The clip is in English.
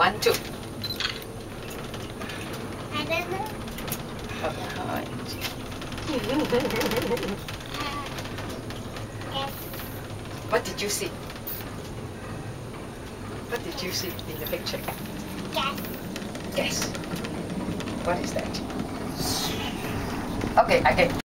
1, 2. I don't know. Yes. What did you see? What did you see in the picture? Yes. Yes. What is that? Okay, again.